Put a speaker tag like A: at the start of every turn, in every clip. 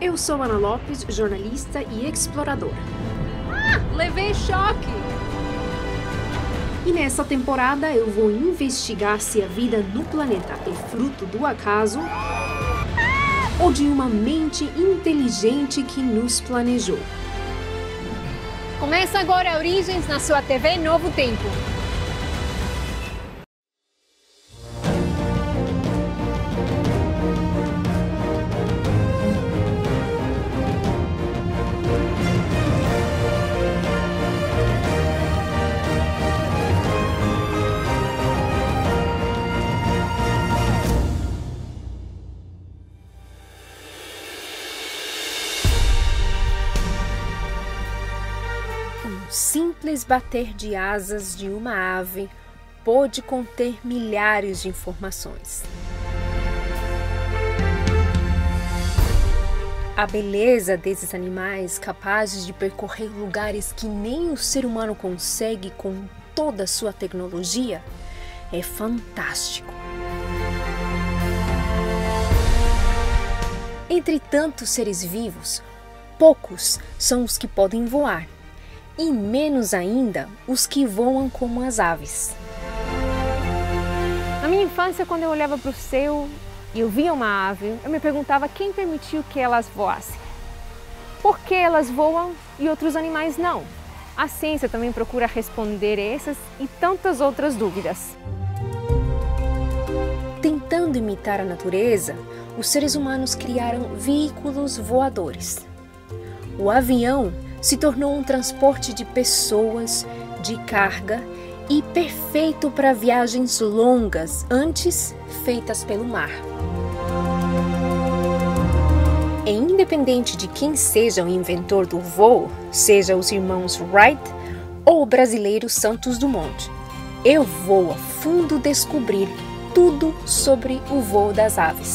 A: Eu sou Ana Lopes, jornalista e exploradora.
B: Levei choque!
A: E nessa temporada eu vou investigar se a vida no planeta é fruto do acaso ou de uma mente inteligente que nos planejou.
B: Começa agora Origens na sua TV Novo Tempo.
A: O simples bater de asas de uma ave pode conter milhares de informações. A beleza desses animais capazes de percorrer lugares que nem o ser humano consegue com toda a sua tecnologia é fantástico. Entre tantos seres vivos, poucos são os que podem voar. E menos ainda os que voam como as aves.
B: Na minha infância, quando eu olhava para o céu e eu via uma ave, eu me perguntava quem permitiu que elas voassem. Por que elas voam e outros animais não? A ciência também procura responder essas e tantas outras dúvidas.
A: Tentando imitar a natureza, os seres humanos criaram veículos voadores. O avião se tornou um transporte de pessoas, de carga e perfeito para viagens longas, antes feitas pelo mar. É independente de quem seja o inventor do voo, seja os irmãos Wright ou o brasileiro Santos Dumont, eu vou a fundo descobrir tudo sobre o voo das aves.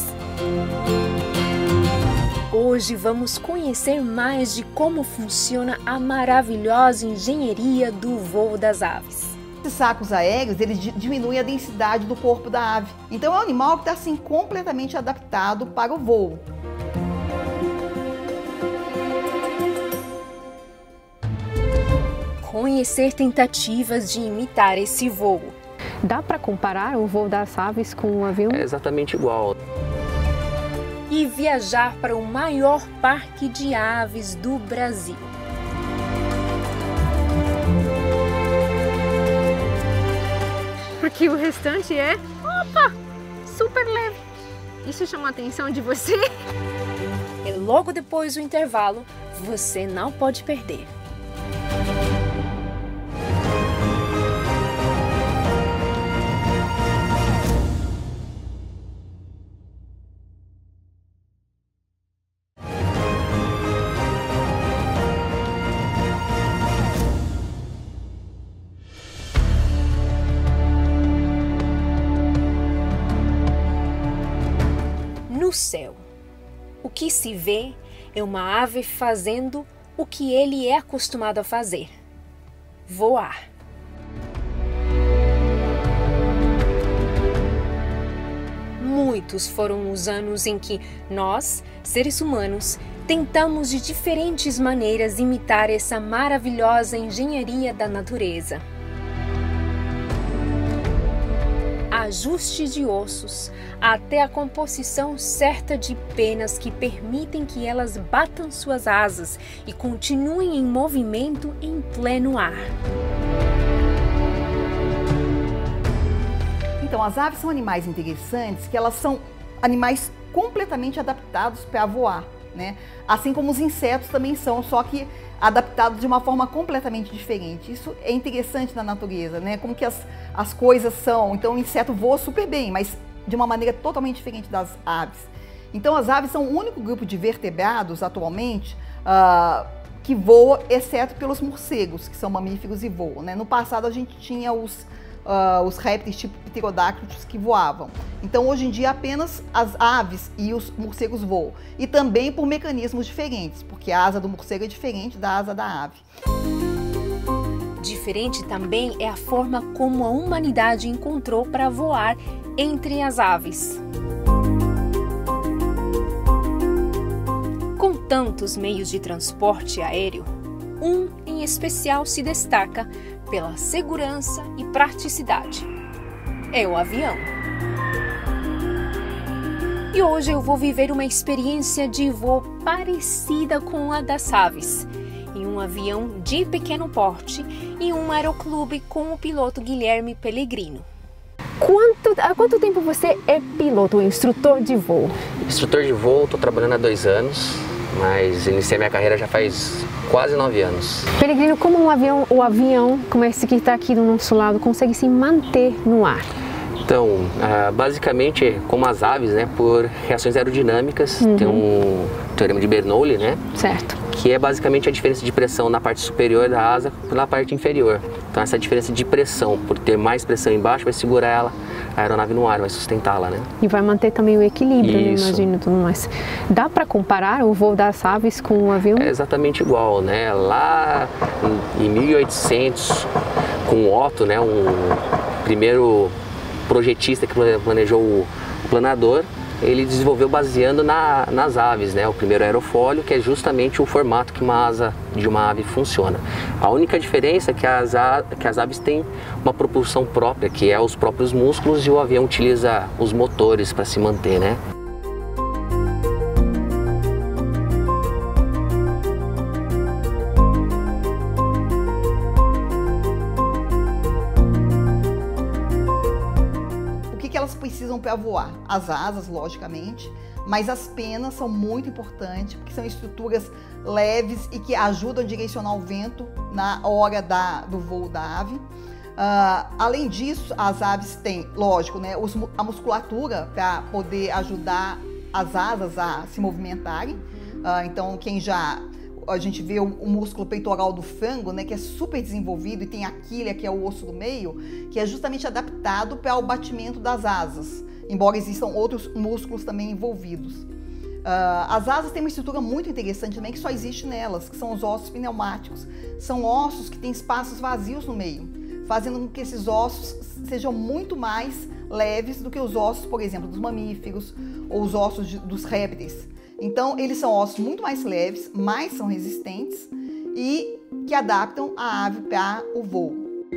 A: Hoje vamos conhecer mais de como funciona a maravilhosa engenharia do voo das aves.
C: Esses sacos aéreos, eles diminuem a densidade do corpo da ave. Então é um animal que está assim, completamente adaptado para o voo.
A: Conhecer tentativas de imitar esse voo.
B: Dá para comparar o voo das aves com um avião?
D: É exatamente igual.
A: E viajar para o maior parque de aves do Brasil.
B: Porque o restante é, super leve. Isso chama a atenção de você?
A: E logo depois do intervalo, você não pode perder. No céu, o que se vê é uma ave fazendo o que ele é acostumado a fazer: voar. Muitos foram os anos em que nós, seres humanos, tentamos de diferentes maneiras imitar essa maravilhosa engenharia da natureza. Ajuste de ossos, até a composição certa de penas que permitem que elas batam suas asas e continuem em movimento em pleno ar.
C: Então as aves são animais interessantes, que elas são animais completamente adaptados para voar, né? Assim como os insetos também são, só que adaptados de uma forma completamente diferente. Isso é interessante na natureza, né? Como que as coisas são. Então o inseto voa super bem, mas de uma maneira totalmente diferente das aves. Então as aves são o único grupo de vertebrados atualmente que voa, exceto pelos morcegos, que são mamíferos e voam, né? No passado a gente tinha os répteis tipo pterodáctilos que voavam. Então hoje em dia apenas as aves e os morcegos voam. E também por mecanismos diferentes, porque a asa do morcego é diferente da asa da ave.
A: Diferente também é a forma como a humanidade encontrou para voar entre as aves. Com tantos meios de transporte aéreo, um em especial se destaca pela segurança e praticidade. É o avião. E hoje eu vou viver uma experiência de voo parecida com a das aves, em um avião de pequeno porte e um aeroclube com o piloto Guilherme Pellegrino.
B: Há quanto tempo você é piloto, instrutor de voo?
D: Instrutor de voo, estou trabalhando há 2 anos, mas iniciei minha carreira já faz quase 9 anos.
B: Pellegrino, como o avião, como esse que está aqui do nosso lado, consegue se manter no ar?
D: Então, basicamente, como as aves, né, por reações aerodinâmicas, tem um teorema de Bernoulli, né?
B: Certo.
D: Que é basicamente a diferença de pressão na parte superior da asa pela parte inferior. Então essa diferença de pressão, por ter mais pressão embaixo, vai segurar a aeronave no ar, vai sustentá-la, né?
B: E vai manter também o equilíbrio, né, imagino, tudo mais. Dá para comparar o voo das aves com o avião?
D: É exatamente igual, né? Lá em 1800, com o Otto, né, um primeiro projetista que planejou o planador, ele desenvolveu baseando nas aves, né? O primeiro aerofólio, que é justamente o formato que uma asa de uma ave funciona. A única diferença é que as aves têm uma propulsão própria, que é os próprios músculos, e o avião utiliza os motores para se manter, né?
C: Elas precisam para voar? As asas, logicamente, mas as penas são muito importantes, porque são estruturas leves e que ajudam a direcionar o vento na hora do voo da ave. Além disso, as aves têm, lógico, né, a musculatura para poder ajudar as asas a se movimentarem. Então, a gente vê o músculo peitoral do frango, né, que é super desenvolvido, e tem a quilha, que é o osso do meio, que é justamente adaptado para o batimento das asas, embora existam outros músculos também envolvidos. As asas têm uma estrutura muito interessante também, que só existe nelas, que são os ossos pneumáticos. São ossos que têm espaços vazios no meio, fazendo com que esses ossos sejam muito mais leves do que os ossos, por exemplo, dos mamíferos ou os ossos dos répteis. Então, eles são ossos muito mais leves, mas são resistentes e que adaptam a ave para o voo.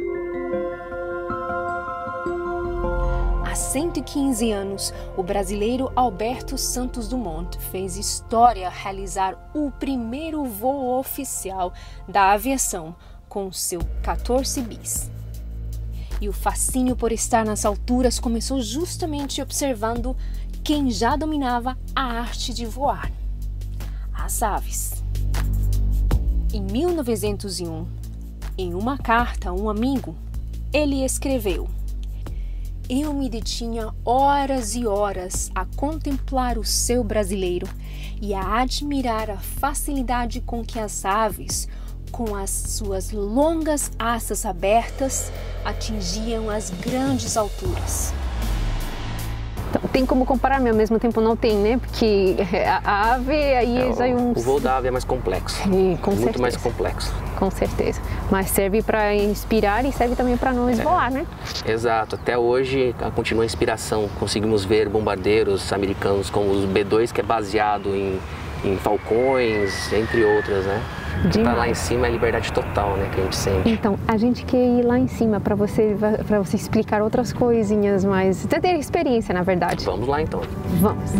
A: Há 115 anos, o brasileiro Alberto Santos Dumont fez história ao realizar o primeiro voo oficial da aviação com seu 14 bis. E o fascínio por estar nas alturas começou justamente observando quem já dominava a arte de voar: as aves. Em 1901, em uma carta a um amigo, ele escreveu: "Eu me detinha horas e horas a contemplar o céu brasileiro e a admirar a facilidade com que as aves, com as suas longas asas abertas, atingiam as grandes alturas."
B: Então, tem como comparar, mas ao mesmo tempo não tem, né? Porque a ave aí já é um...
D: O voo da ave é mais complexo. Muito mais complexo.
B: Com certeza. Mas serve para inspirar e serve também para nós voar, né?
D: Exato. Até hoje continua a inspiração. Conseguimos ver bombardeiros americanos como os B-2, que é baseado em falcões, entre outras, né? Para lá em cima é liberdade total, né, que a gente sente.
B: Então, a gente quer ir lá em cima para você explicar outras coisinhas, mas ter experiência, na verdade.
D: Vamos lá, então.
B: Vamos.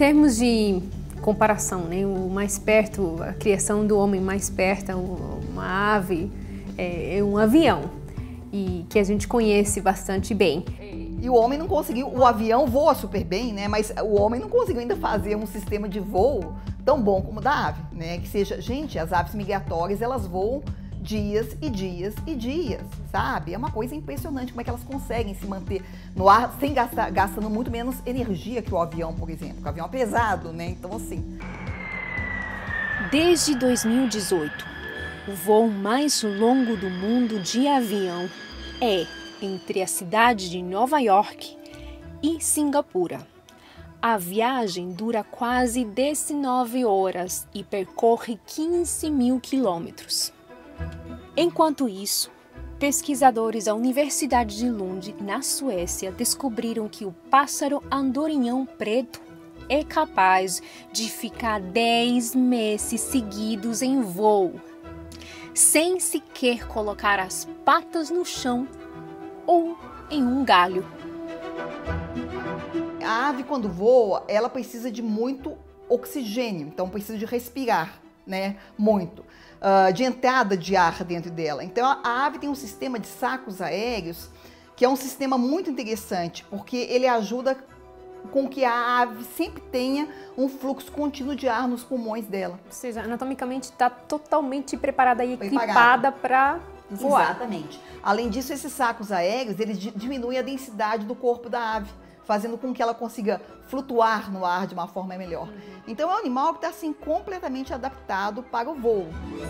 B: termos de comparação, né? O mais perto, a criação do homem mais perto, uma ave, é um avião, e que a gente conhece bastante bem.
C: E o homem não conseguiu, o avião voa super bem, né? Mas o homem não conseguiu ainda fazer um sistema de voo tão bom como o da ave, né? Que seja, gente, as aves migratórias, elas voam dias e dias e dias, sabe? É uma coisa impressionante como é que elas conseguem se manter no ar sem gastando muito menos energia que o avião, por exemplo. Porque o avião é pesado, né? Então, assim...
A: Desde 2018, o voo mais longo do mundo de avião é entre a cidade de Nova York e Singapura. A viagem dura quase 19 horas e percorre 15 mil quilômetros. Enquanto isso, pesquisadores da Universidade de Lund, na Suécia, descobriram que o pássaro andorinhão preto é capaz de ficar 10 meses seguidos em voo, sem sequer colocar as patas no chão ou em um galho.
C: A ave, quando voa, ela precisa de muito oxigênio, então precisa de respirar, né? Muito. De entrada de ar dentro dela. Então a ave tem um sistema de sacos aéreos que é um sistema muito interessante, porque ele ajuda com que a ave sempre tenha um fluxo contínuo de ar nos pulmões dela.
B: Ou seja, anatomicamente está totalmente preparada e equipada para voar.
C: Exatamente. Além disso, esses sacos aéreos, eles diminuem a densidade do corpo da ave, fazendo com que ela consiga flutuar no ar de uma forma melhor. Então é um animal que está assim, completamente adaptado para o voo.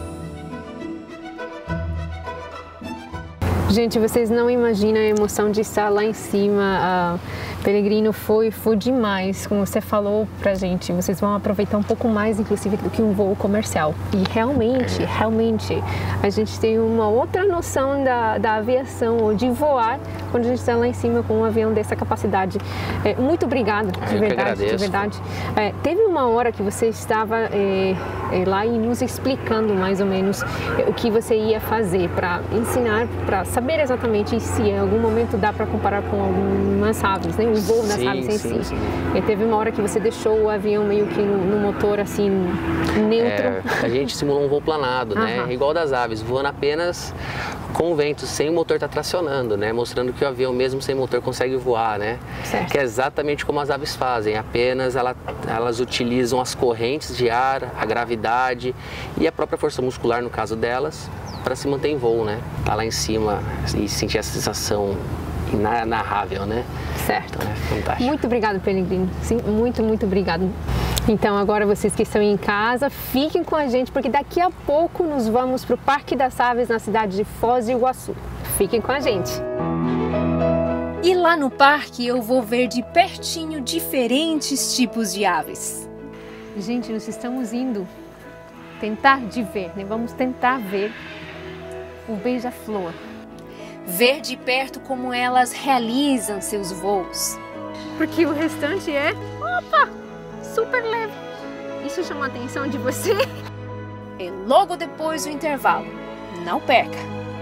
B: Gente, vocês não imaginam a emoção de estar lá em cima. Peregrino foi demais, como você falou pra gente. Vocês vão aproveitar um pouco mais, inclusive, do que um voo comercial. E realmente, a gente tem uma outra noção da aviação, ou de voar, quando a gente está lá em cima com um avião dessa capacidade. Muito obrigada, de verdade. Teve uma hora que você estava lá e nos explicando mais ou menos o que você ia fazer para ensinar, para saber exatamente se em algum momento dá para comparar com algumas aves, né? O voo das aves em si. Sim. E teve uma hora que você deixou o avião meio que no motor assim, neutro.
D: A gente simulou um voo planado, né? Igual das aves, voando apenas com o vento, sem o motor estar tracionando, né? Mostrando que o avião mesmo sem motor consegue voar, né?
B: Certo.
D: Que é exatamente como as aves fazem, apenas elas utilizam as correntes de ar, a gravidade e a própria força muscular, no caso delas, para se manter em voo, né? Tá lá em cima e sentir essa sensação inarrável, né?
B: Certo.
D: Então, é fantástico.
B: Muito obrigado, Peregrino. Sim, muito obrigado. Então agora vocês que estão em casa, fiquem com a gente, porque daqui a pouco nós vamos para o Parque das Aves na cidade de Foz do Iguaçu. Fiquem com a gente.
A: E lá no parque eu vou ver de pertinho diferentes tipos de aves.
B: Gente, nós estamos indo tentar de ver, né? Vamos tentar ver o beija-flor.
A: Ver de perto como elas realizam seus voos.
B: Porque o restante é, super leve. Isso chama a atenção de você?
A: É logo depois do intervalo. Não perca!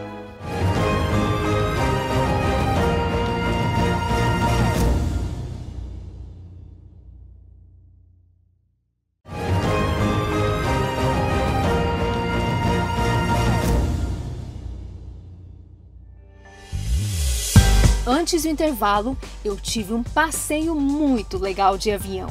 A: Antes do intervalo, eu tive um passeio muito legal de avião.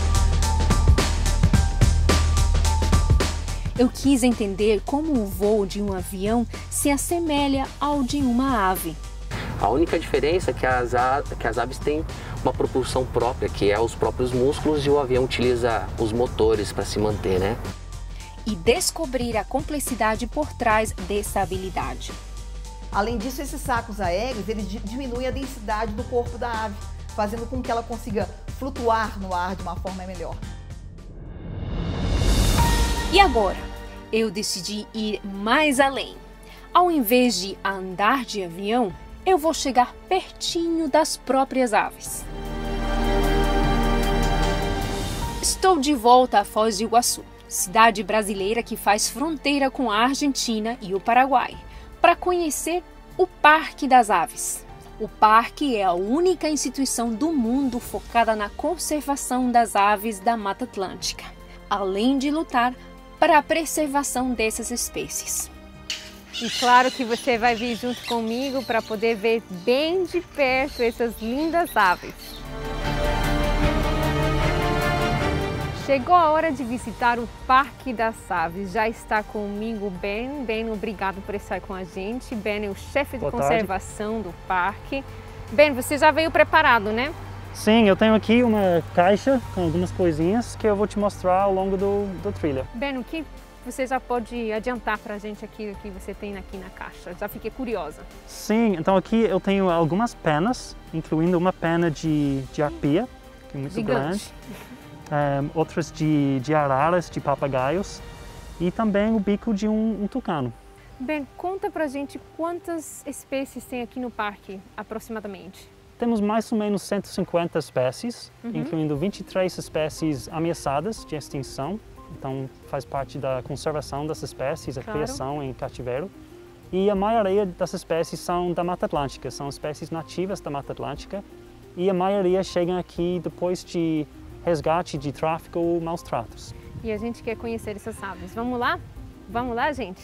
A: Eu quis entender como o voo de um avião se assemelha ao de uma ave.
D: A única diferença é que as aves têm uma propulsão própria, que é os próprios músculos, e o avião utiliza os motores para se manter, né?
A: E descobrir a complexidade por trás dessa habilidade.
C: Além disso, esses sacos aéreos, eles diminuem a densidade do corpo da ave, fazendo com que ela consiga flutuar no ar de uma forma melhor.
A: E agora, eu decidi ir mais além. Ao invés de andar de avião, eu vou chegar pertinho das próprias aves. Estou de volta a Foz do Iguaçu, cidade brasileira que faz fronteira com a Argentina e o Paraguai, para conhecer o Parque das Aves. O parque é a única instituição do mundo focada na conservação das aves da Mata Atlântica, além de lutar para a preservação dessas espécies.
B: E claro que você vai vir junto comigo para poder ver bem de perto essas lindas aves. Chegou a hora de visitar o Parque das Aves. Já está comigo Ben. Ben, obrigado por estar com a gente. Ben é o chefe de conservação do parque. Ben, você já veio preparado, né?
E: Sim, eu tenho aqui uma caixa com algumas coisinhas que eu vou te mostrar ao longo do trilha.
B: Ben, o que você já pode adiantar para a gente aqui o que você tem aqui na caixa? Já fiquei curiosa.
E: Sim, então aqui eu tenho algumas penas, incluindo uma pena de arpia, que é muito
B: Gigante.
E: grande. Outras de araras, de papagaios e também o bico de um tucano.
B: Ben, conta pra gente quantas espécies tem aqui no parque, aproximadamente.
E: Temos mais ou menos 150 espécies, incluindo 23 espécies ameaçadas de extinção. Então faz parte da conservação das espécies, a criação em cativeiro. E a maioria das espécies são da Mata Atlântica, são espécies nativas da Mata Atlântica. E a maioria chegam aqui depois de resgate, de tráfico ou maus tratos.
B: E a gente quer conhecer essas aves. Vamos lá? Vamos lá, gente?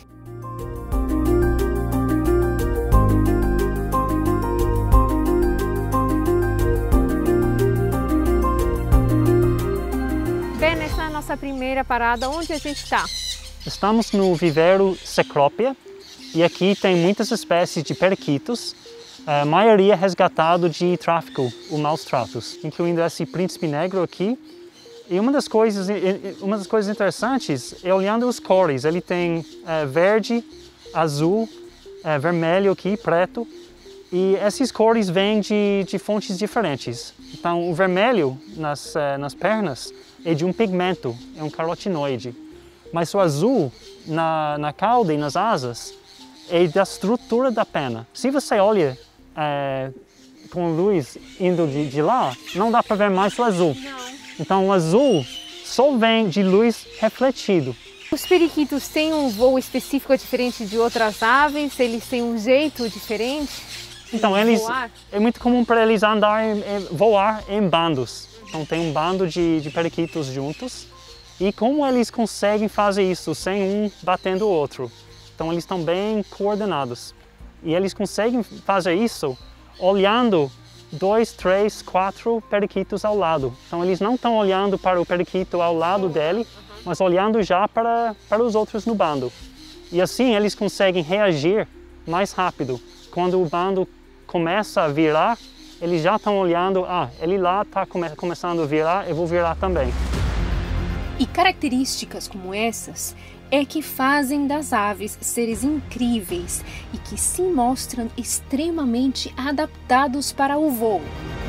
B: Ben, essa é a nossa primeira parada. Onde a gente está?
E: Estamos no viveiro Cecropia e aqui tem muitas espécies de periquitos, a maioria resgatado de tráfico ou maus tratos, incluindo esse príncipe negro aqui. E uma das coisas interessantes é olhando os cores. Ele tem verde, azul, vermelho aqui, preto. E essas cores vêm de fontes diferentes. Então o vermelho nas pernas é de um pigmento, é um carotinoide. Mas o azul na cauda e nas asas é da estrutura da pena. Se você olha com luz indo de lá, não dá para ver mais o azul.
B: Não.
E: Então o azul só vem de luz refletido.
B: Os periquitos têm um voo específico diferente de outras aves? Eles têm um jeito diferente?
E: Então é muito comum para eles voar em bandos. Então tem um bando de periquitos juntos. E como eles conseguem fazer isso sem um batendo o outro? Então eles estão bem coordenados. E eles conseguem fazer isso olhando 2, 3, 4 periquitos ao lado. Então eles não estão olhando para o periquito ao lado dele, mas olhando já para os outros no bando. E assim eles conseguem reagir mais rápido. Quando o bando começa a virar, eles já estão olhando, ele lá está começando a virar, eu vou virar também.
A: E características como essas é que fazem das aves seres incríveis e que se mostram extremamente adaptados para o voo.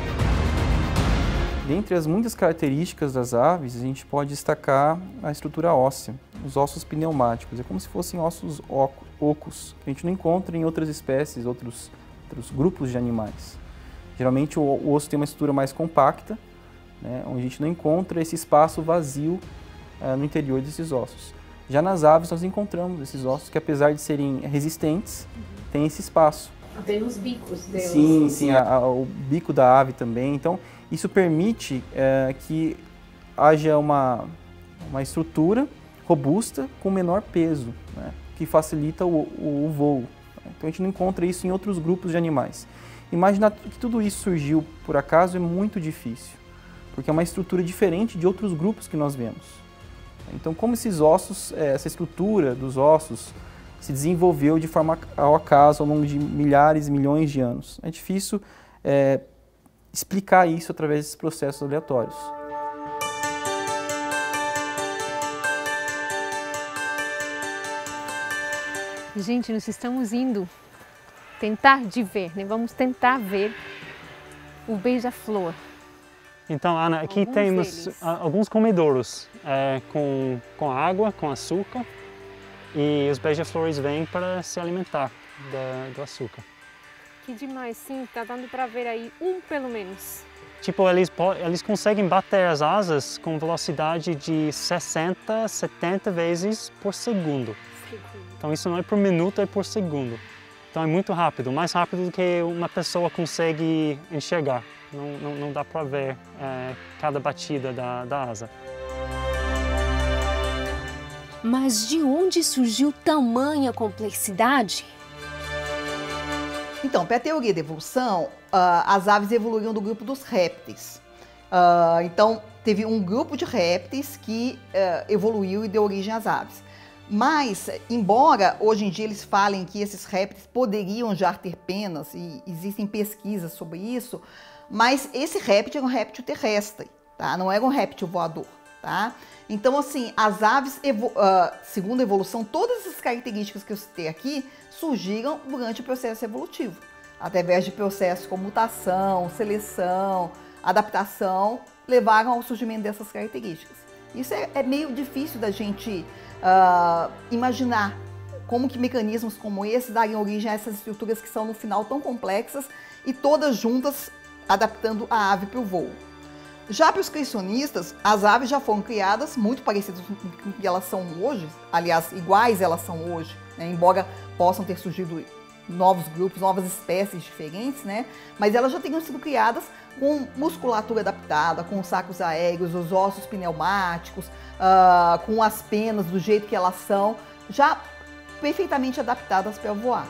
F: Dentre as muitas características das aves, a gente pode destacar a estrutura óssea, os ossos pneumáticos. É como se fossem ossos ocos, que a gente não encontra em outras espécies, outros grupos de animais. Geralmente o osso tem uma estrutura mais compacta, né, onde a gente não encontra esse espaço vazio no interior desses ossos. Já nas aves nós encontramos esses ossos que, apesar de serem resistentes, têm esse espaço.
A: Até nos bicos delas.
F: Sim, o bico da ave também. Então isso permite que haja uma estrutura robusta com menor peso, né, que facilita o voo. Então a gente não encontra isso em outros grupos de animais. Imaginar que tudo isso surgiu por acaso é muito difícil, porque é uma estrutura diferente de outros grupos que nós vemos. Então, como esses ossos, essa estrutura dos ossos se desenvolveu de forma ao acaso ao longo de milhares e milhões de anos? É difícil explicar isso através desses processos aleatórios.
B: Gente, nós estamos indo tentar de ver, né? Vamos tentar ver o beija-flor.
E: Então, Ana, aqui temos alguns comedouros com água, com açúcar, e os beija-flores vêm para se alimentar do açúcar.
B: Que demais, sim, tá dando para ver aí pelo menos.
E: Tipo, eles conseguem bater as asas com velocidade de 60, 70 vezes por segundo. Então isso não é por minuto, é por segundo. Então é muito rápido, mais rápido do que uma pessoa consegue enxergar. Não dá para ver cada batida da asa.
A: Mas de onde surgiu tamanha complexidade?
C: Então, pela teoria da evolução, as aves evoluíram do grupo dos répteis. Então, teve um grupo de répteis que evoluiu e deu origem às aves. Mas, embora hoje em dia eles falem que esses répteis poderiam já ter penas, e existem pesquisas sobre isso, mas esse réptil era um réptil terrestre, tá? Não era um réptil voador, tá? Então, assim, as aves, segundo a evolução, todas essas características que eu citei aqui surgiram durante o processo evolutivo, através de processos como mutação, seleção, adaptação, levaram ao surgimento dessas características. Isso é meio difícil da gente imaginar como que mecanismos como esse dariam origem a essas estruturas que são, no final, tão complexas e todas juntas adaptando a ave para o voo. Já para os criacionistas, as aves já foram criadas muito parecidas com o que elas são hoje, aliás, iguais elas são hoje, né? Embora possam ter surgido novos grupos, novas espécies diferentes, né? Mas elas já teriam sido criadas com musculatura adaptada, com os sacos aéreos, os ossos pneumáticos, com as penas do jeito que elas são, já perfeitamente adaptadas para voar.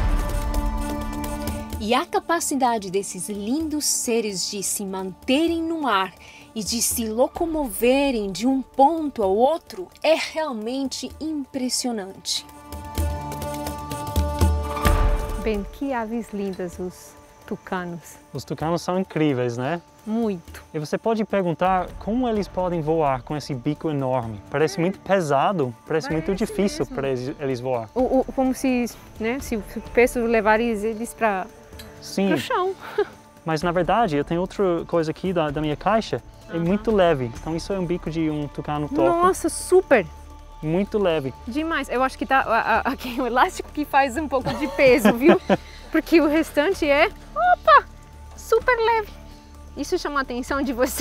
A: E a capacidade desses lindos seres de se manterem no ar e de se locomoverem de um ponto ao outro é realmente impressionante.
B: Ben, que aves lindas os tucanos.
E: Os tucanos são incríveis, né?
B: Muito.
E: E você pode perguntar como eles podem voar com esse bico enorme. Parece muito pesado, parece muito difícil para eles voar.
B: Como se, né, se o peso levar eles para o chão.
E: Mas na verdade, eu tenho outra coisa aqui da minha caixa, é muito leve. Então isso é um bico de um tucano toco.
B: Nossa, super!
E: Muito leve.
B: Demais. Eu acho que tá aqui o elástico que faz um pouco de peso, viu? Porque o restante é, super leve. Isso chama a atenção de você?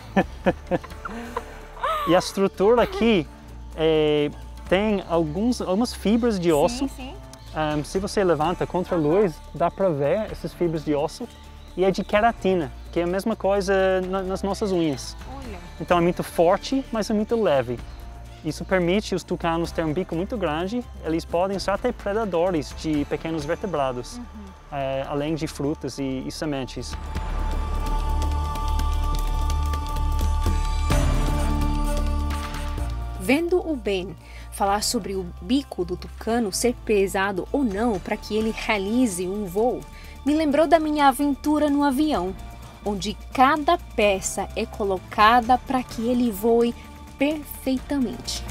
E: E a estrutura aqui tem algumas fibras de osso.
B: Sim.
E: Se você levanta contra a luz, dá para ver essas fibras de osso. E é de queratina, que é a mesma coisa nas nossas unhas.
B: Olha.
E: Então é muito forte, mas é muito leve. Isso permite os tucanos terem um bico muito grande. Eles podem ser até predadores de pequenos vertebrados, além de frutas e sementes.
A: Vendo o Ben falar sobre o bico do tucano ser pesado ou não para que ele realize um voo, me lembrou da minha aventura no avião, onde cada peça é colocada para que ele voe perfeitamente.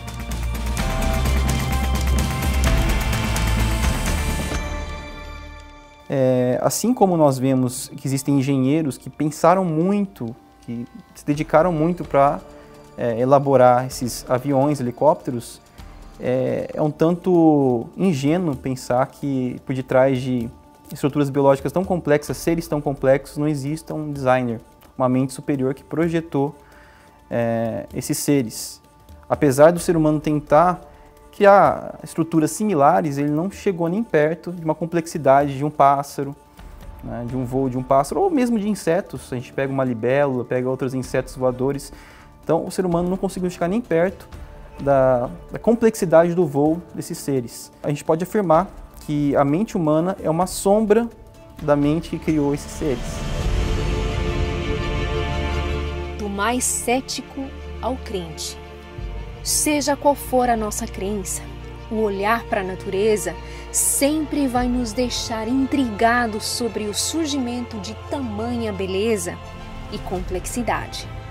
F: Assim como nós vemos que existem engenheiros que pensaram muito, que se dedicaram muito para elaborar esses aviões, helicópteros, é um tanto ingênuo pensar que por detrás de estruturas biológicas tão complexas, seres tão complexos, não exista um designer, uma mente superior que projetou esses seres. Apesar do ser humano tentar criar estruturas similares, ele não chegou nem perto de uma complexidade de um pássaro, né, de um voo de um pássaro, ou mesmo de insetos. A gente pega uma libélula, pega outros insetos voadores. Então, o ser humano não conseguiu chegar nem perto da complexidade do voo desses seres. A gente pode afirmar que a mente humana é uma sombra da mente que criou esses seres.
A: Do mais cético ao crente. Seja qual for a nossa crença, o olhar para a natureza sempre vai nos deixar intrigados sobre o surgimento de tamanha beleza e complexidade.